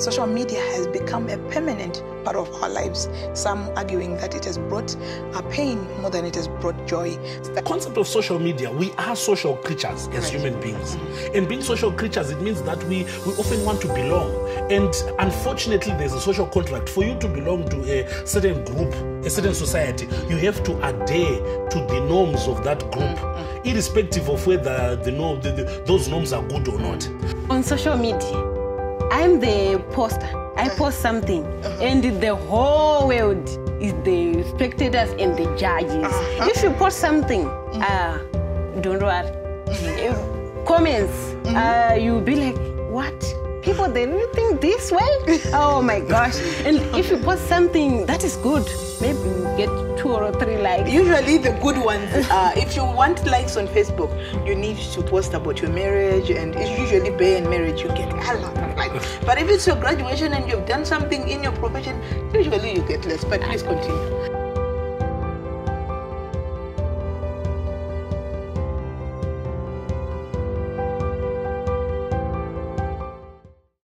social media has become a permanent part of our lives, some arguing that it has brought pain more than it has brought joy. The concept of social media, we are social creatures as human beings. And being social creatures, it means that we often want to belong. And unfortunately, there's a social contract. For you to belong to a certain group, a certain society, you have to adhere to the norms of that group, irrespective of whether those norms are good or not. On social media, I'm the poster. I post something, and the whole world is the spectators and the judges. If you post something, don't worry. Comments, you'll be like, what? People, they really think this way? Oh my gosh. And if you post something that is good, maybe you get 2 or 3 likes. Usually the good ones, if you want likes on Facebook, you need to post about your marriage, and it's usually bare in marriage, you get a lot of likes. But if it's your graduation and you've done something in your profession, usually you get less. But please continue.